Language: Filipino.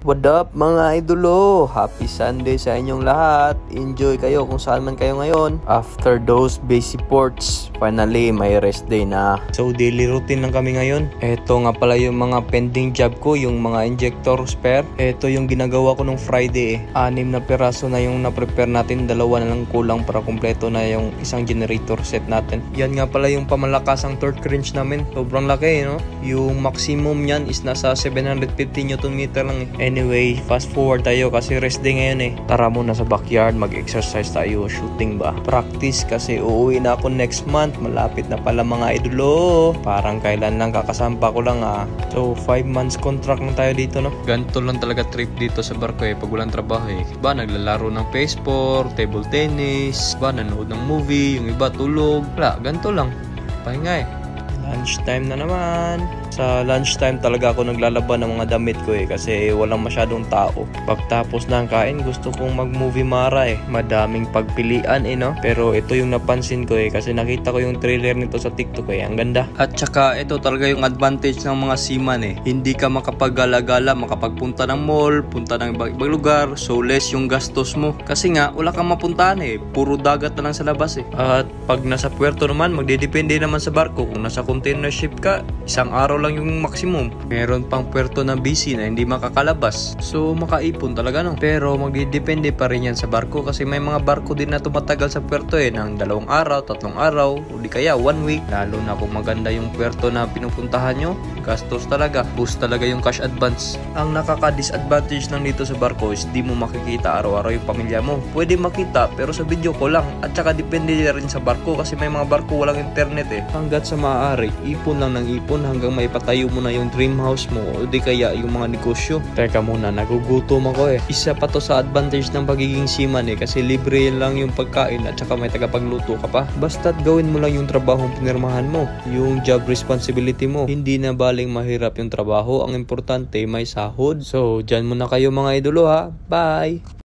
What up mga idolo? Happy Sunday sa inyong lahat. Enjoy kayo kung saan man kayo ngayon. After those basic ports, finally may rest day na. So daily routine lang kami ngayon. Ito nga pala yung mga pending job ko, yung mga injector spare. Ito yung ginagawa ko nung Friday. 6 na piraso na yung na-prepare natin. 2 na lang kulang para kumpleto na yung isang generator set natin. Yan nga pala yung pamalakasang torque wrench namin. Sobrang laki, no? Yung maximum niyan is nasa 750 Nm lang eh. Anyway, fast forward tayo kasi rest day ngayon eh. Tara muna sa backyard, mag-exercise tayo, shooting ba? Practice kasi uuwi na ako next month. Malapit na pala mga idolo. Parang kailan lang, kakasampa ko lang ah. So 5 months contract lang tayo dito, no? Ganito lang talaga trip dito sa barko eh, pag walang trabaho eh. Iba naglalaro ng PS4, table tennis, iba nanood ng movie, yung iba tulog. Wala, ganito lang. Pahinga eh. Lunchtime na naman. Sa lunchtime talaga ako naglalaban ng mga damit ko eh kasi walang masyadong tao. Pagtapos ng kain gusto kong mag-movie mara eh. Madaming pagpilian eh no. Pero ito yung napansin ko eh kasi nakita ko yung trailer nito sa TikTok eh. Ang ganda. At saka ito talaga yung advantage ng mga seaman eh. Hindi ka makapag-gala-gala, makapagpunta ng mall, punta ng ibang lugar. So less yung gastos mo. Kasi nga wala kang mapuntahan eh. Puro dagat na lang sa labas eh. At pag nasa puerto naman magdidepende naman sa barko. Kung nasa container ship ka, isang araw lang yung maximum. Meron pang puerto na busy na hindi makakalabas. So makaipon talaga no. Pero magdidepende pa rin yan sa barko kasi may mga barko din na tumatagal sa puerto eh ng 2 araw, 3 araw o di kaya 1 week. Lalo na kung maganda yung puerto na pinupuntahan nyo, gastos talaga. Boost talaga yung cash advance. Ang nakaka-disadvantage lang dito sa barko is di mo makikita araw-araw yung pamilya mo. Pwede makita pero sa video ko lang. At saka depende rin sa barko kasi may mga barko walang internet eh. Hanggat sa maaari, ipon lang ng ipon hanggang maipatayo mo na yung dream house mo o di kaya yung mga negosyo. Teka muna, nagugutom ako eh. Isa pa to sa advantage ng pagiging seaman eh kasi libre lang yung pagkain at saka may tagapagluto ka pa. Basta't gawin mo lang yung trabahong pinirmahan mo, yung job responsibility mo. Hindi na baling mahirap yung trabaho, ang importante may sahod. So, dyan muna kayo mga idolo ha. Bye!